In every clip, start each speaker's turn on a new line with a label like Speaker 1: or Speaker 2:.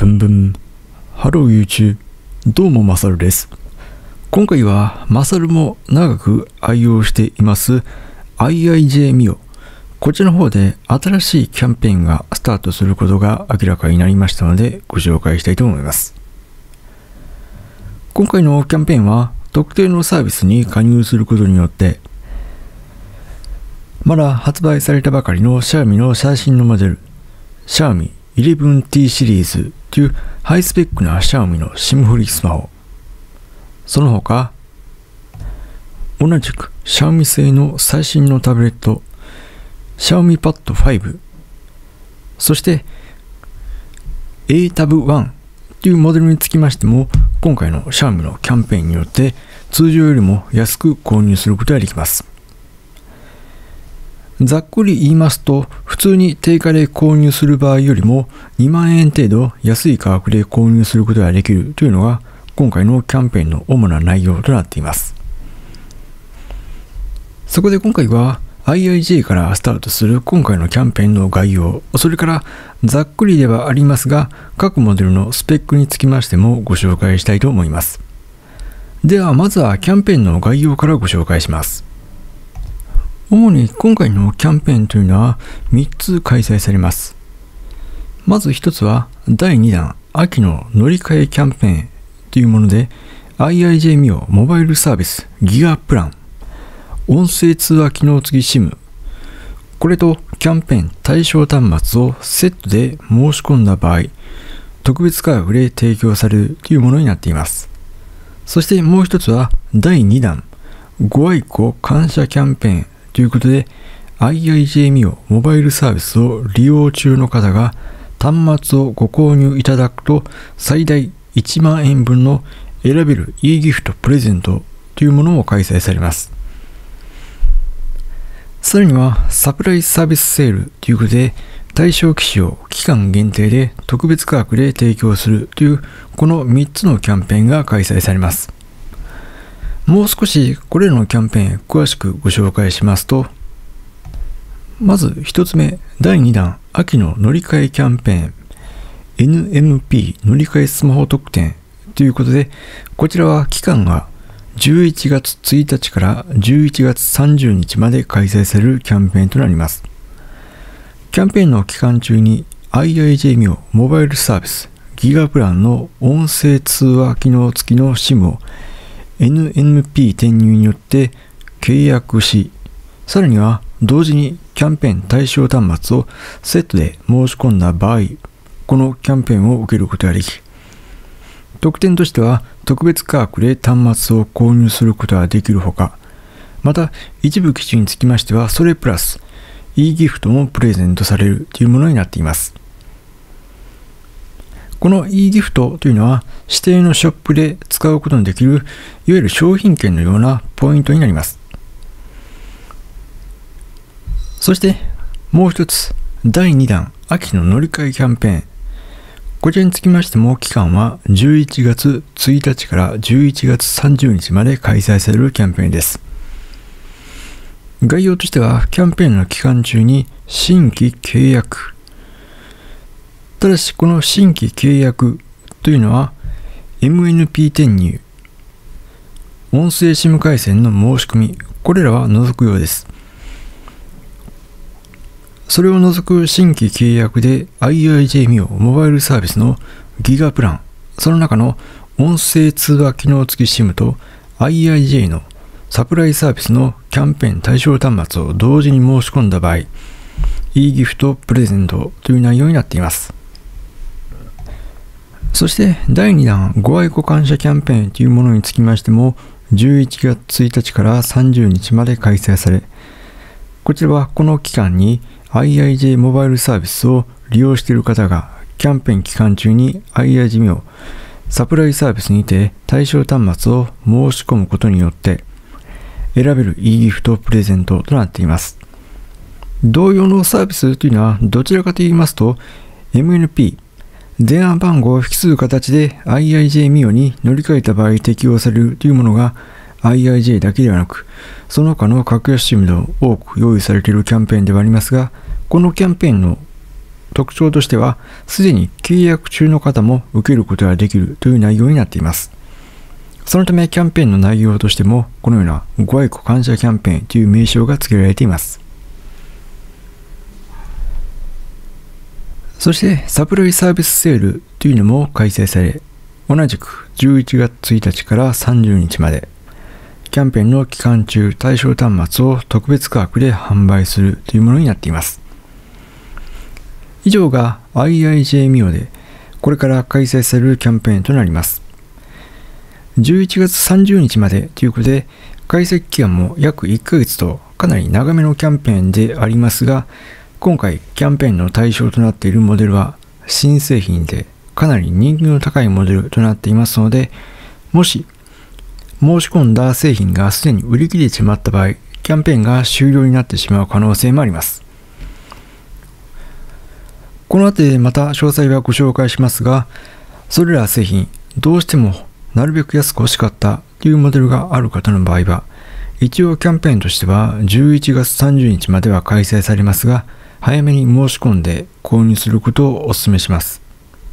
Speaker 1: ブンブン。ハロー YouTube。どうもマサルです。今回はマサルも長く愛用しています IIJ Mio。こちらの方で新しいキャンペーンがスタートすることが明らかになりましたのでご紹介したいと思います。今回のキャンペーンは特定のサービスに加入することによってまだ発売されたばかりの Xiaomi の最新のモデル Xiaomi 11T シリーズというハイスペックな Xiaomi の SIM フリースマホ、その他同じく Xiaomi 製の最新のタブレット Xiaomi Pad 5、そして ATab1 というモデルにつきましても今回の Xiaomi のキャンペーンによって通常よりも安く購入することができます。ざっくり言いますと、普通に定価で購入する場合よりも2万円程度安い価格で購入することができるというのが今回のキャンペーンの主な内容となっています。そこで今回は IIJ からスタートする今回のキャンペーンの概要、それからざっくりではありますが各モデルのスペックにつきましてもご紹介したいと思います。ではまずはキャンペーンの概要からご紹介します。主に今回のキャンペーンというのは3つ開催されます。まず1つは第2弾秋の乗り換えキャンペーンというもので IIJ Mio モバイルサービスギガプラン音声通話機能付き SIM、 これとキャンペーン対象端末をセットで申し込んだ場合特別価格で提供されるというものになっています。そしてもう一つは第2弾ご愛顧感謝キャンペーンということで IIJ Mio モバイルサービスを利用中の方が端末をご購入いただくと最大1万円分の選べる e ギフトプレゼントというものも開催されます。さらにはサプライズサービスセールということで対象機種を期間限定で特別価格で提供するというこの3つのキャンペーンが開催されます。もう少しこれらのキャンペーン詳しくご紹介しますと、まず1つ目第2弾秋の乗り換えキャンペーン NMP 乗り換えスマホ特典ということで、こちらは期間が11月1日から11月30日まで開催されるキャンペーンとなります。キャンペーンの期間中に IIJ Mio モバイルサービスギガプランの音声通話機能付きの SIM をNNP 転入によって契約し、さらには同時にキャンペーン対象端末をセットで申し込んだ場合、このキャンペーンを受けることができ、特典としては特別価格で端末を購入することができるほか、また一部機種につきましてはそれプラス e ギフトもプレゼントされるというものになっています。この e ギフトというのは指定のショップで使うことのできるいわゆる商品券のようなポイントになります。そしてもう一つ第2弾秋の乗り換えキャンペーン、こちらにつきましても期間は11月1日から11月30日まで開催されるキャンペーンです。概要としてはキャンペーンの期間中に新規契約、ただしこの新規契約というのは MNP 転入、音声 SIM 回線の申し込み、これらは除くようです。それを除く新規契約で IIJ Mio モバイルサービスのギガプラン、その中の音声通話機能付き SIM と IIJ のサプライサービスのキャンペーン対象端末を同時に申し込んだ場合 e ギフトプレゼントという内容になっています。そして第2弾ご愛顧感謝キャンペーンというものにつきましても11月1日から30日まで開催され、こちらはこの期間に IIJ モバイルサービスを利用している方がキャンペーン期間中に IIJ Mio サプライサービスにて対象端末を申し込むことによって選べる e ギフトプレゼントとなっています。同様のサービスというのはどちらかと言いますと MNP電話番号を引き継ぐ形で IIJ Mio に乗り換えた場合適用されるというものが IIJ だけではなくその他の格安 SIM で多く用意されているキャンペーンではありますが、このキャンペーンの特徴としては、すでに契約中の方も受けることができるという内容になっています。そのためキャンペーンの内容としても、このようなご愛顧感謝キャンペーンという名称が付けられています。そしてサプライサービスセールというのも開催され、同じく11月1日から30日まで、キャンペーンの期間中対象端末を特別価格で販売するというものになっています。以上が IIJ-MIO でこれから開催されるキャンペーンとなります。11月30日までということで、開催期間も約1ヶ月とかなり長めのキャンペーンでありますが、今回キャンペーンの対象となっているモデルは新製品でかなり人気の高いモデルとなっていますので、もし申し込んだ製品がすでに売り切れてしまった場合、キャンペーンが終了になってしまう可能性もあります。この後でまた詳細はご紹介しますが、それら製品、どうしてもなるべく安く欲しかったというモデルがある方の場合は、一応キャンペーンとしては11月30日までは開催されますが、早めに申し込んで購入することをお勧めします。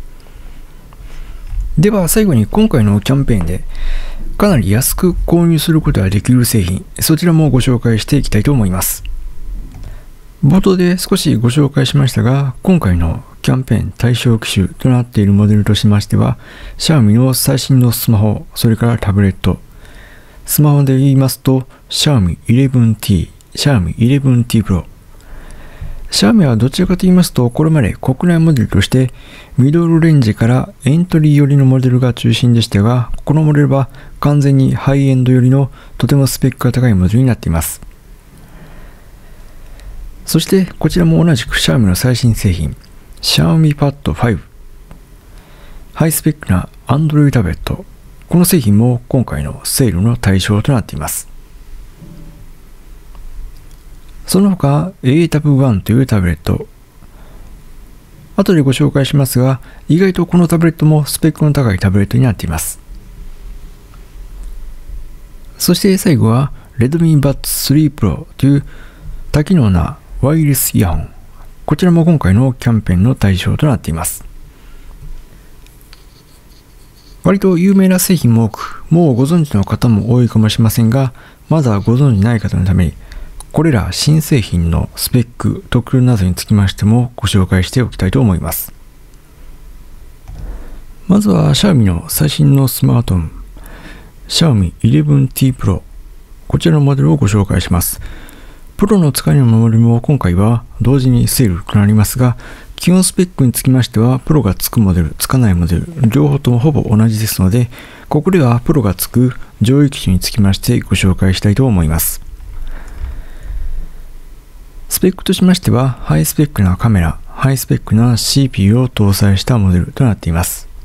Speaker 1: では最後に今回のキャンペーンでかなり安く購入することができる製品、そちらもご紹介していきたいと思います。冒頭で少しご紹介しましたが、今回のキャンペーン対象機種となっているモデルとしましては、Xiaomi の最新のスマホ、それからタブレット、スマホで言いますと Xiaomi 11T、Xiaomi 11T Pro。Xiaomi はどちらかと言いますと、これまで国内モデルとしてミドルレンジからエントリー寄りのモデルが中心でしたが、このモデルは完全にハイエンド寄りのとてもスペックが高いモデルになっています。そしてこちらも同じく Xiaomi の最新製品 Xiaomi Pad 5、ハイスペックな Android タブレット、この製品も今回のセールの対象となっています。その他 ATab-1 というタブレット、後でご紹介しますが、意外とこのタブレットもスペックの高いタブレットになっています。そして最後は Redmi Buds 3 Pro という多機能なワイヤレスイヤホン、こちらも今回のキャンペーンの対象となっています。割と有名な製品も多く、もうご存知の方も多いかもしれませんが、まだご存知ない方のために、これら新製品のスペック、特徴などにつきましてもご紹介しておきたいと思います。まずは Xiaomi の最新のスマートフォン、Xiaomi 11T Pro、こちらのモデルをご紹介します。プロの使いのモデルも今回は同時にセールとなりますが、基本スペックにつきましては、プロがつくモデル、つかないモデル、両方ともほぼ同じですので、ここではプロがつく上位機種につきましてご紹介したいと思います。スペックとしましては、ハイスペックなカメラ、ハイスペックな CPU を搭載したモデルとなっています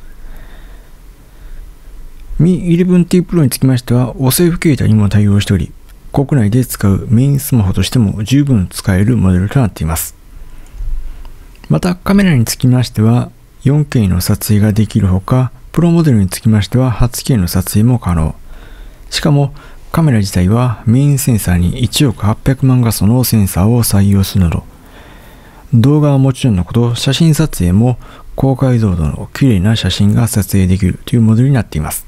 Speaker 1: 。Mi 11T Pro につきましては、お財布携帯にも対応しており、国内で使うメインスマホとしても十分使えるモデルとなっています。またカメラにつきましては 4K の撮影ができるほか、プロモデルにつきましては 8K の撮影も可能。しかもカメラ自体はメインセンサーに1億800万画素のセンサーを採用するなど、動画はもちろんのこと、写真撮影も高解像度の綺麗な写真が撮影できるというモデルになっています。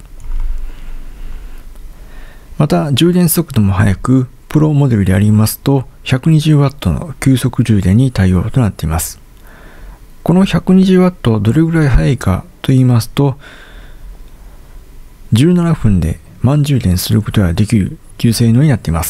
Speaker 1: また充電速度も速く、プロモデルでありますと 120W の急速充電に対応となっています。この 120W どれぐらい速いかと言いますと、17分で満充電することができるという性能になっています。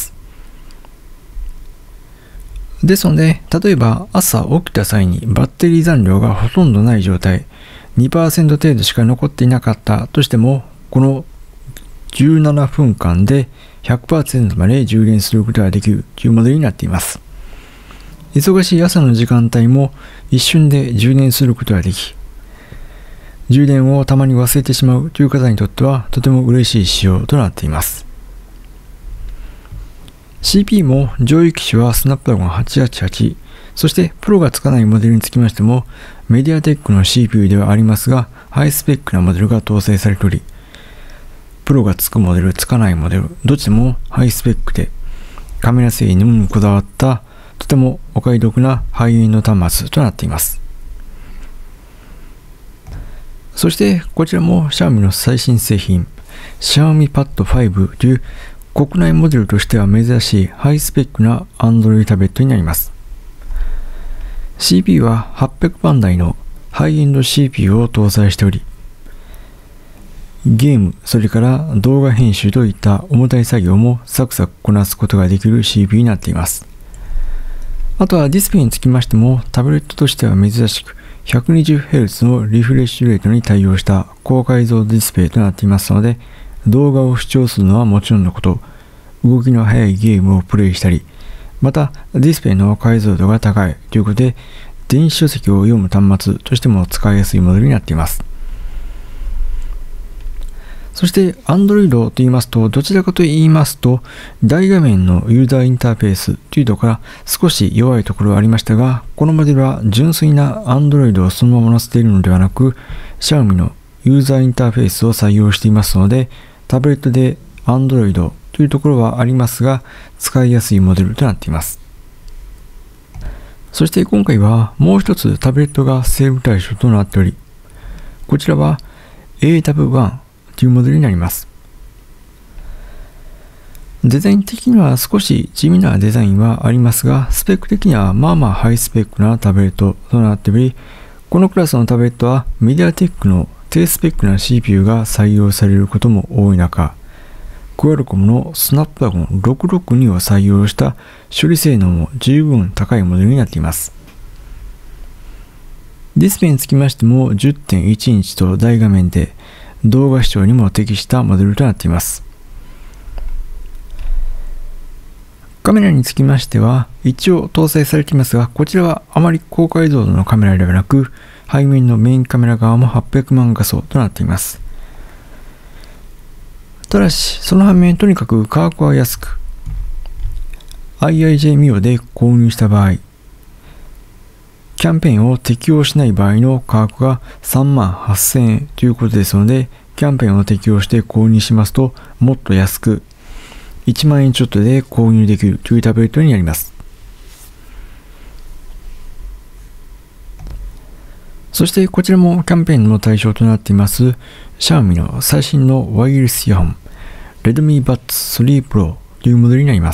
Speaker 1: ですので、例えば朝起きた際にバッテリー残量がほとんどない状態、2% 程度しか残っていなかったとしても、この17分間で 100% まで充電することができるというモデルになっています。忙しい朝の時間帯も一瞬で充電することができ、充電をたまに忘れてしまうという方にとってはとても嬉しい仕様となっています。CPU も上位機種はスナップドラゴン888、そしてプロがつかないモデルにつきましてもメディアテックの CPU ではありますが、ハイスペックなモデルが搭載されており、プロがつくモデル、つかないモデル、どっちもハイスペックでカメラ性能にこだわったとてもお買い得なハイエンド端末となっています。 そしてこちらも Xiaomi の最新製品 Xiaomi Pad 5という国内モデルとしては珍しいハイスペックな Android タブレットになります。CPU は800番台のハイエンド CPU を搭載しており、ゲーム、それから動画編集といった重たい作業もサクサクこなすことができる CPU になっています。あとはディスプレイにつきましてもタブレットとしては珍しく 120Hz のリフレッシュレートに対応した高解像度ディスプレイとなっていますので、動画を視聴するのはもちろんのこと、動きの速いゲームをプレイしたり、またディスプレイの解像度が高いということで、電子書籍を読む端末としても使いやすいモデルになっています。そして Android と言いますと、どちらかと言いますと、大画面のユーザーインターフェースというところから少し弱いところはありましたが、このモデルは純粋な Android をそのまま載せているのではなく、Xiaomi のユーザーインターフェースを採用していますので、タブレットで Android というところはありますが、使いやすいモデルとなっています。そして今回はもう一つタブレットがセール対象となっており、こちらは ATAB1というモデルになります。デザイン的には少し地味なデザインはありますが、スペック的にはまあまあハイスペックなタブレットとなっており、このクラスのタブレットはメディアテックの低スペックな CPU が採用されることも多い中、クアルコムのスナップドラゴン662を採用した処理性能も十分高いモデルになっています。ディスプレイにつきましても 10.1 インチと大画面で動画視聴にも適したモデルとなっています。カメラにつきましては一応搭載されていますが、こちらはあまり高解像度のカメラではなく、背面のメインカメラ側も800万画素となっています。ただし、その反面とにかく価格は安く、IIJ ミオで購入した場合、キャンペーンを適用しない場合の価格が38,000円ということですので、キャンペーンを適用して購入しますと、もっと安く、1万円ちょっとで購入できるというタブレットになります。そしてこちらもキャンペーンの対象となっています、Xiaomi の最新のワイヤレスイヤホン、Redmi Buds 3 Pro というモデルになります。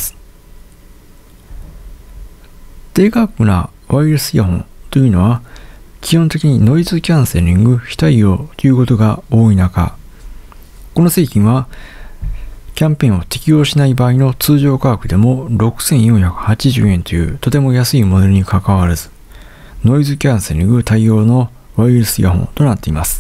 Speaker 1: 低価格なワイヤレスイヤホンというのは、基本的にノイズキャンセリング非対応ということが多い中、この製品はキャンペーンを適用しない場合の通常価格でも6480円というとても安いモデルにかかわらず、ノイズキャンセリング対応のワイヤレスイヤホンとなっています。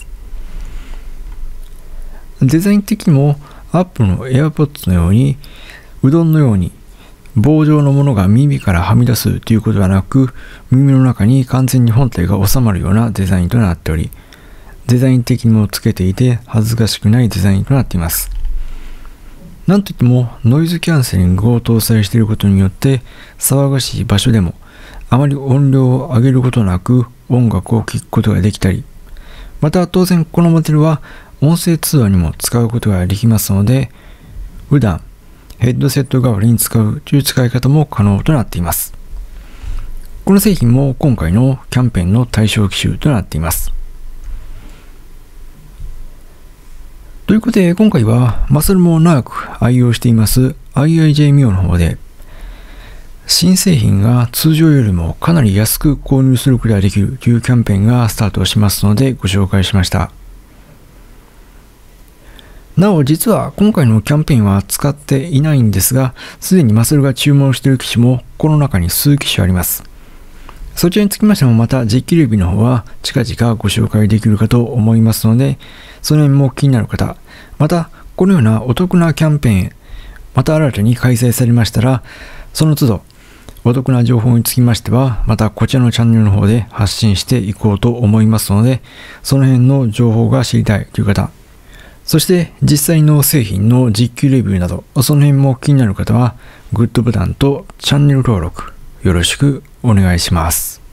Speaker 1: デザイン的にも Apple の AirPods のように、うどんのように棒状のものが耳からはみ出すということはなく、耳の中に完全に本体が収まるようなデザインとなっており、デザイン的にもつけていて恥ずかしくないデザインとなっています。なんといってもノイズキャンセリングを搭載していることによって、騒がしい場所でもあまり音量を上げることなく音楽を聴くことができたり、また当然このモデルは音声通話にも使うことができますので、普段ヘッドセット代わりに使うという使い方も可能となっています。この製品も今回のキャンペーンの対象機種となっています。ということで今回はマサルも長く愛用しています IIJ ミオの方で、新製品が通常よりもかなり安く購入することができるというキャンペーンがスタートしますのでご紹介しました。なお実は今回のキャンペーンは使っていないんですが、すでにマサルが注文している機種もこの中に数機種あります。そちらにつきましてもまた実機レビューの方は近々ご紹介できるかと思いますので、その辺も気になる方、またこのようなお得なキャンペーン、また新たに開催されましたら、その都度お得な情報につきましては、またこちらのチャンネルの方で発信していこうと思いますので、その辺の情報が知りたいという方、そして実際の製品の実機レビューなど、その辺も気になる方は、グッドボタンとチャンネル登録よろしくお願いします。